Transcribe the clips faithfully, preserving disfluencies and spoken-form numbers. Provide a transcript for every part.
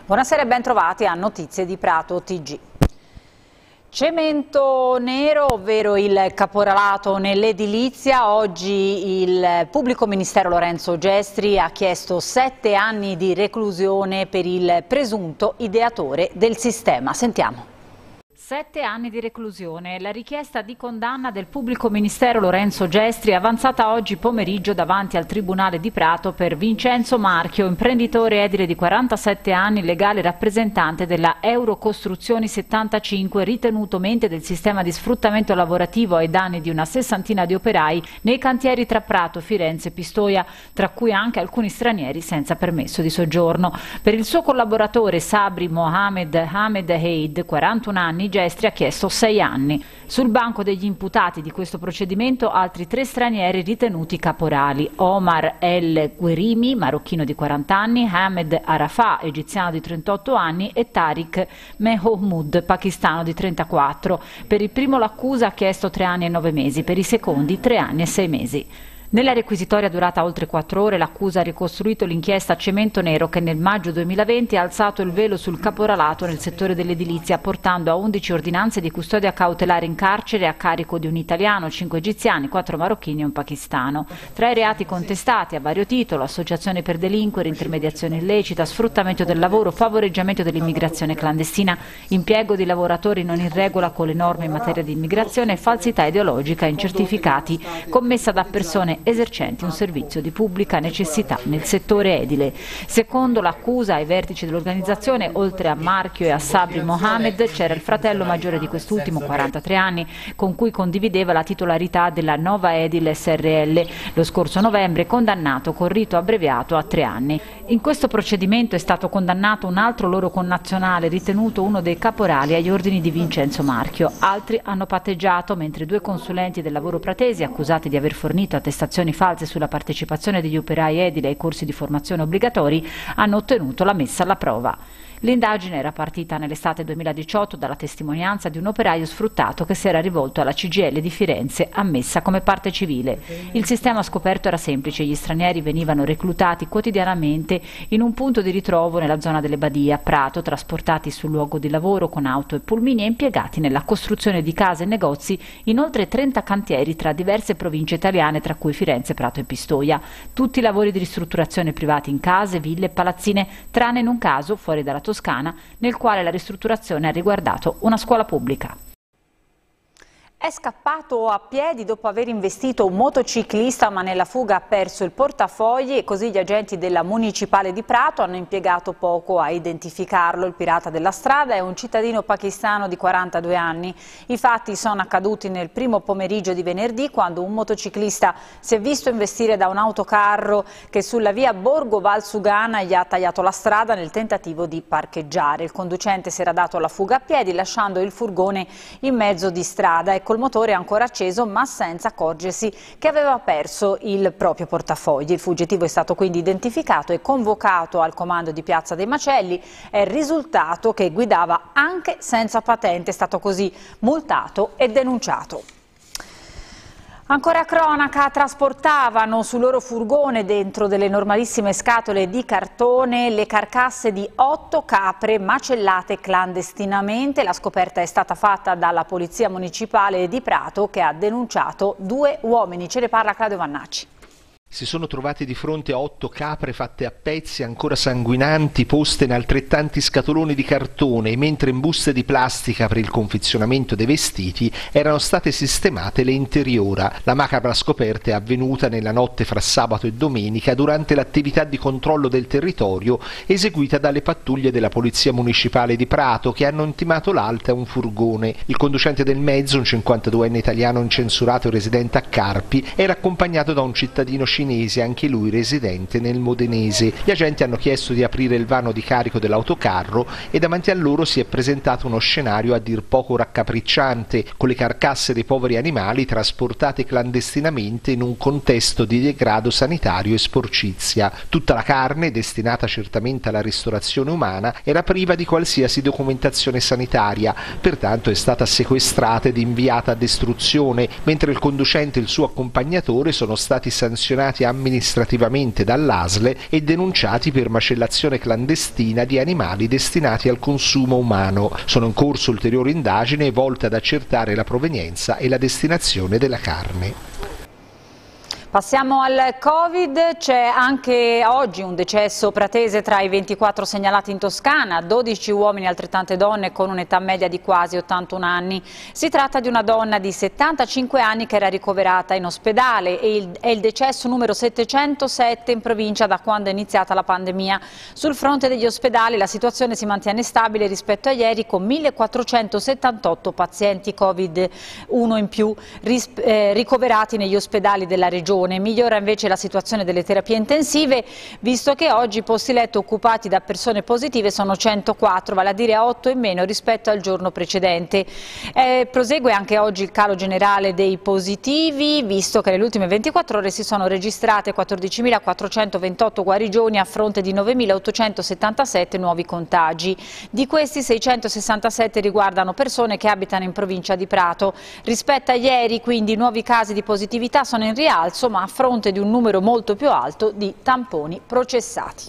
Buonasera e ben trovati a Notizie di Prato T G. Cemento nero, ovvero il caporalato nell'edilizia. Oggi il pubblico ministero Lorenzo Gestri ha chiesto sette anni di reclusione per il presunto ideatore del sistema. Sentiamo. Sette anni di reclusione. La richiesta di condanna del pubblico ministero Lorenzo Gestri avanzata oggi pomeriggio davanti al Tribunale di Prato per Vincenzo Marchio, imprenditore edile di quarantasette anni, legale rappresentante della Eurocostruzioni settantacinque, ritenuto mente del sistema di sfruttamento lavorativo ai danni di una sessantina di operai nei cantieri tra Prato, Firenze e Pistoia, tra cui anche alcuni stranieri senza permesso di soggiorno. Per il suo collaboratore Sabri Mohamed Hamed Eid, quarantuno anni, Gestri ha chiesto sei anni. Sul banco degli imputati di questo procedimento altri tre stranieri ritenuti caporali: Omar El Guerimi, marocchino di quaranta anni, Hamed Arafah, egiziano di trentotto anni, e Tariq Mehmood, pakistano di trentaquattro. Per il primo l'accusa ha chiesto tre anni e nove mesi, per i secondi tre anni e sei mesi. Nella requisitoria durata oltre quattro ore l'accusa ha ricostruito l'inchiesta Cemento Nero che nel maggio duemilaventi ha alzato il velo sul caporalato nel settore dell'edilizia, portando a undici ordinanze di custodia cautelare in carcere a carico di un italiano, cinque egiziani, quattro marocchini e un pakistano. Tra i reati contestati a vario titolo: associazione per delinquere, intermediazione illecita, sfruttamento del lavoro, favoreggiamento dell'immigrazione clandestina, impiego di lavoratori non in regola con le norme in materia di immigrazione e falsità ideologica in certificati commessa da persone esercenti un servizio di pubblica necessità nel settore edile. Secondo l'accusa, ai vertici dell'organizzazione, oltre a Marchio e a Sabri Mohamed, c'era il fratello maggiore di quest'ultimo, quarantatré anni, con cui condivideva la titolarità della Nova Edile S R L, lo scorso novembre condannato con rito abbreviato a tre anni. In questo procedimento è stato condannato un altro loro connazionale, ritenuto uno dei caporali agli ordini di Vincenzo Marchio. Altri hanno patteggiato, mentre due consulenti del lavoro pratesi, accusati di aver fornito attestazioni false sulla partecipazione degli operai edili ai corsi di formazione obbligatori, hanno ottenuto la messa alla prova. L'indagine era partita nell'estate duemiladiciotto dalla testimonianza di un operaio sfruttato che si era rivolto alla C G I L di Firenze, ammessa come parte civile. Il sistema scoperto era semplice: gli stranieri venivano reclutati quotidianamente in un punto di ritrovo nella zona delle Badie a Prato, trasportati sul luogo di lavoro con auto e pulmini e impiegati nella costruzione di case e negozi in oltre trenta cantieri tra diverse province italiane, tra cui Firenze, Prato e Pistoia. Tutti lavori di ristrutturazione privati in case, ville e palazzine, tranne in un caso fuori dalla Toscana, nel quale la ristrutturazione ha riguardato una scuola pubblica. È scappato a piedi dopo aver investito un motociclista, ma nella fuga ha perso il portafogli e così gli agenti della Municipale di Prato hanno impiegato poco a identificarlo. Il pirata della strada è un cittadino pakistano di quarantadue anni. I fatti sono accaduti nel primo pomeriggio di venerdì, quando un motociclista si è visto investire da un autocarro che sulla via Borgo Valsugana gli ha tagliato la strada nel tentativo di parcheggiare. Il conducente si era dato alla fuga a piedi, lasciando il furgone in mezzo di strada e col motore ancora acceso, ma senza accorgersi che aveva perso il proprio portafogli. Il fuggitivo è stato quindi identificato e convocato al comando di Piazza dei Macelli. È risultato che guidava anche senza patente, è stato così multato e denunciato. Ancora cronaca: trasportavano sul loro furgone, dentro delle normalissime scatole di cartone, le carcasse di otto capre macellate clandestinamente. La scoperta è stata fatta dalla Polizia Municipale di Prato, che ha denunciato due uomini. Ce ne parla Claudio Vannacci. Si sono trovati di fronte a otto capre fatte a pezzi, ancora sanguinanti, poste in altrettanti scatoloni di cartone, mentre in buste di plastica per il confezionamento dei vestiti erano state sistemate le interiora. La macabra scoperta è avvenuta nella notte fra sabato e domenica durante l'attività di controllo del territorio eseguita dalle pattuglie della Polizia Municipale di Prato, che hanno intimato l'alta a un furgone. Il conducente del mezzo, un cinquantaduenne italiano incensurato e residente a Carpi, era accompagnato da un cittadino cinese, anche lui residente nel modenese. Gli agenti hanno chiesto di aprire il vano di carico dell'autocarro e davanti a loro si è presentato uno scenario a dir poco raccapricciante, con le carcasse dei poveri animali trasportate clandestinamente in un contesto di degrado sanitario e sporcizia. Tutta la carne, destinata certamente alla ristorazione umana, era priva di qualsiasi documentazione sanitaria, pertanto è stata sequestrata ed inviata a distruzione, mentre il conducente e il suo accompagnatore sono stati sanzionati sanzionati amministrativamente dall'A S L E e denunciati per macellazione clandestina di animali destinati al consumo umano. Sono in corso ulteriori indagini volte ad accertare la provenienza e la destinazione della carne. Passiamo al Covid, c'è anche oggi un decesso pratese tra i ventiquattro segnalati in Toscana, dodici uomini e altrettante donne con un'età media di quasi ottantuno anni. Si tratta di una donna di settantacinque anni che era ricoverata in ospedale e il, è il decesso numero settecentosette in provincia da quando è iniziata la pandemia. Sul fronte degli ospedali la situazione si mantiene stabile rispetto a ieri con millequattrocentosettantotto pazienti Covid uno in più eh, ricoverati negli ospedali della regione. Migliora invece la situazione delle terapie intensive, visto che oggi i posti letto occupati da persone positive sono centoquattro, vale a dire otto in meno rispetto al giorno precedente. Eh, prosegue anche oggi il calo generale dei positivi, visto che nelle ultime ventiquattro ore si sono registrate quattordicimilaquattrocentoventotto guarigioni a fronte di novemilaottocentosettantasette nuovi contagi. Di questi seicentosessantasette riguardano persone che abitano in provincia di Prato. Rispetto a ieri, quindi, i nuovi casi di positività sono in rialzo, ma a fronte di un numero molto più alto di tamponi processati.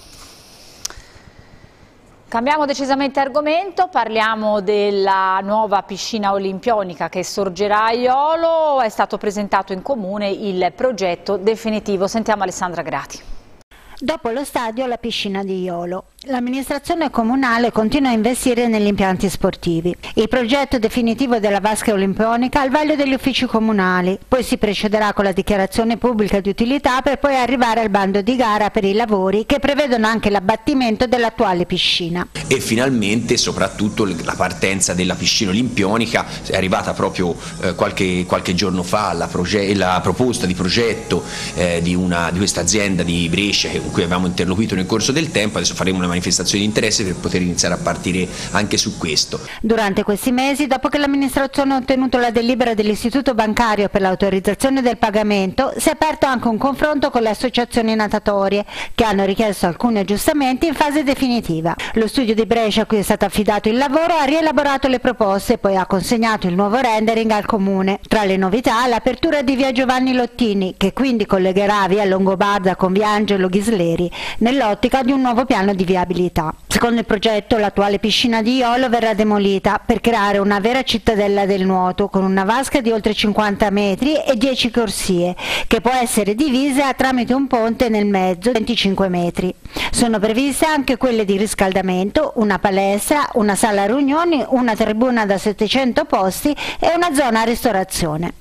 Cambiamo decisamente argomento, parliamo della nuova piscina olimpionica che sorgerà a Jolo. È stato presentato in comune il progetto definitivo. Sentiamo Alessandra Grati. Dopo lo stadio, la piscina di Jolo. L'amministrazione comunale continua a investire negli impianti sportivi. Il progetto definitivo della vasca olimpionica al vaglio degli uffici comunali, poi si procederà con la dichiarazione pubblica di utilità per poi arrivare al bando di gara per i lavori che prevedono anche l'abbattimento dell'attuale piscina. E finalmente soprattutto la partenza della piscina olimpionica è arrivata proprio eh, qualche, qualche giorno fa la, la proposta di progetto eh, di, una, di questa azienda di Brescia con cui avevamo interloquito nel corso del tempo. Adesso faremo una manifestazione di interesse per poter iniziare a partire anche su questo. Durante questi mesi, dopo che l'amministrazione ha ottenuto la delibera dell'istituto bancario per l'autorizzazione del pagamento, si è aperto anche un confronto con le associazioni natatorie che hanno richiesto alcuni aggiustamenti in fase definitiva. Lo studio di Brescia a cui è stato affidato il lavoro ha rielaborato le proposte e poi ha consegnato il nuovo rendering al comune. Tra le novità l'apertura di via Giovanni Lottini, che quindi collegherà via Longobarda con via Angelo Ghisleri nell'ottica di un nuovo piano di viabilità. Secondo il progetto, l'attuale piscina di Jolo verrà demolita per creare una vera cittadella del nuoto con una vasca di oltre cinquanta metri e dieci corsie, che può essere divisa tramite un ponte nel mezzo, venticinque metri. Sono previste anche quelle di riscaldamento, una palestra, una sala riunioni, una tribuna da settecento posti e una zona ristorazione.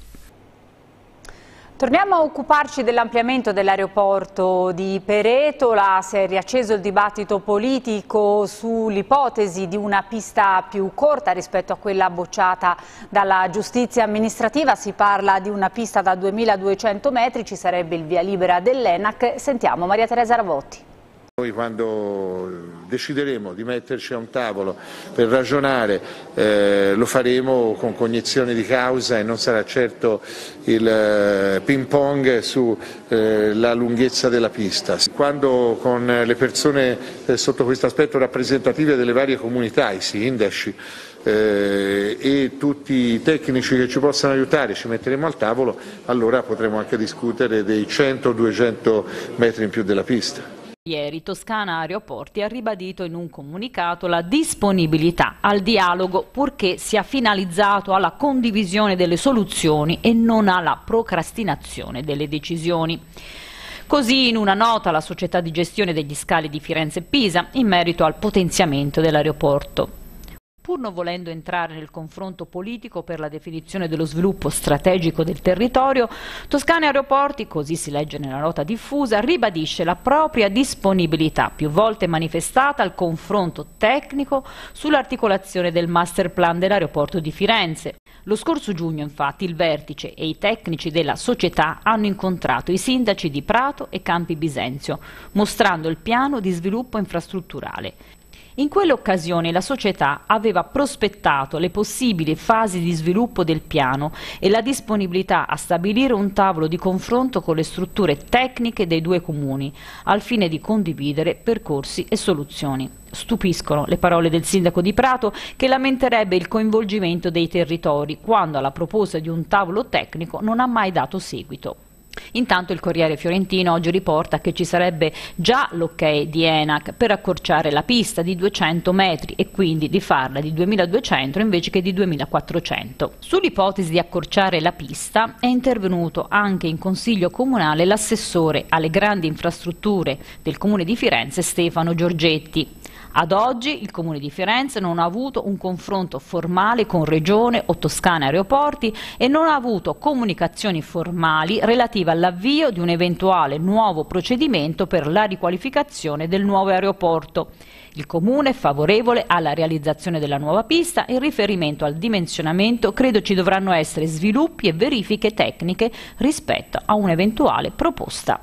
Torniamo a occuparci dell'ampliamento dell'aeroporto di Peretola. Si è riacceso il dibattito politico sull'ipotesi di una pista più corta rispetto a quella bocciata dalla giustizia amministrativa. Si parla di una pista da duemiladuecento metri, ci sarebbe il via libera dell'ENAC. Sentiamo Maria Teresa Ravotti. Noi quando decideremo di metterci a un tavolo per ragionare eh, lo faremo con cognizione di causa e non sarà certo il eh, ping pong sulla eh, lunghezza della pista. Quando con le persone eh, sotto questo aspetto rappresentative delle varie comunità, i sindaci eh, e tutti i tecnici che ci possano aiutare ci metteremo al tavolo, allora potremo anche discutere dei cento duecento metri in più della pista. Ieri Toscana Aeroporti ha ribadito in un comunicato la disponibilità al dialogo purché sia finalizzato alla condivisione delle soluzioni e non alla procrastinazione delle decisioni. Così in una nota la società di gestione degli scali di Firenze e Pisa in merito al potenziamento dell'aeroporto. Pur non volendo entrare nel confronto politico per la definizione dello sviluppo strategico del territorio, Toscana Aeroporti, così si legge nella nota diffusa, ribadisce la propria disponibilità, più volte manifestata, al confronto tecnico sull'articolazione del master plan dell'aeroporto di Firenze. Lo scorso giugno, infatti, il vertice e i tecnici della società hanno incontrato i sindaci di Prato e Campi Bisenzio, mostrando il piano di sviluppo infrastrutturale. In quell'occasione la società aveva prospettato le possibili fasi di sviluppo del piano e la disponibilità a stabilire un tavolo di confronto con le strutture tecniche dei due comuni, al fine di condividere percorsi e soluzioni. Stupiscono le parole del sindaco di Prato, che lamenterebbe il coinvolgimento dei territori quando alla proposta di un tavolo tecnico non ha mai dato seguito. Intanto il Corriere Fiorentino oggi riporta che ci sarebbe già l'ok di ENAC per accorciare la pista di duecento metri e quindi di farla di duemiladuecento invece che di duemilaquattrocento. Sull'ipotesi di accorciare la pista è intervenuto anche in Consiglio Comunale l'assessore alle grandi infrastrutture del Comune di Firenze Stefano Giorgetti. Ad oggi il Comune di Firenze non ha avuto un confronto formale con Regione o Toscana Aeroporti e non ha avuto comunicazioni formali relative all'avvio di un eventuale nuovo procedimento per la riqualificazione del nuovo aeroporto. Il Comune è favorevole alla realizzazione della nuova pista e in riferimento al dimensionamento credo ci dovranno essere sviluppi e verifiche tecniche rispetto a un'eventuale proposta.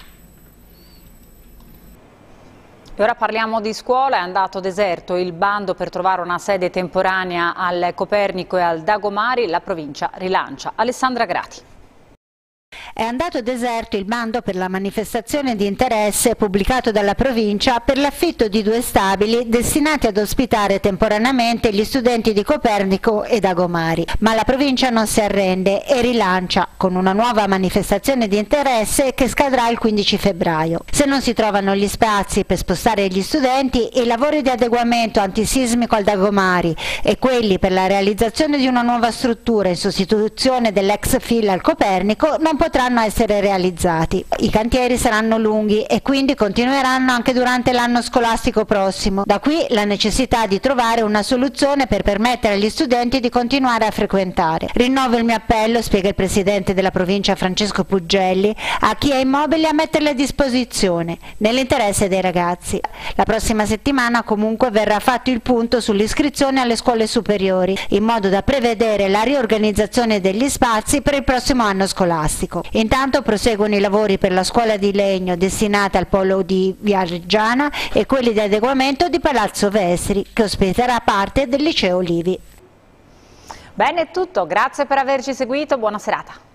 E ora parliamo di scuola. È andato deserto il bando per trovare una sede temporanea al Copernico e al Dagomari. La provincia rilancia. Alessandra Grati. È andato deserto il bando per la manifestazione di interesse pubblicato dalla provincia per l'affitto di due stabili destinati ad ospitare temporaneamente gli studenti di Copernico e Dagomari. Ma la provincia non si arrende e rilancia con una nuova manifestazione di interesse che scadrà il quindici febbraio. Se non si trovano gli spazi per spostare gli studenti, i lavori di adeguamento antisismico al Dagomari e quelli per la realizzazione di una nuova struttura in sostituzione dell'ex F I L al Copernico non potranno essere realizzati. I cantieri saranno lunghi e quindi continueranno anche durante l'anno scolastico prossimo. Da qui la necessità di trovare una soluzione per permettere agli studenti di continuare a frequentare. Rinnovo il mio appello, spiega il presidente della provincia Francesco Puggelli, a chi ha immobili a metterli a disposizione, nell'interesse dei ragazzi. La prossima settimana comunque verrà fatto il punto sull'iscrizione alle scuole superiori, in modo da prevedere la riorganizzazione degli spazi per il prossimo anno scolastico. Intanto proseguono i lavori per la scuola di legno destinata al polo di Via Reggiana e quelli di adeguamento di Palazzo Vestri, che ospiterà parte del liceo Olivi. Bene, è tutto. Grazie per averci seguito. Buona serata.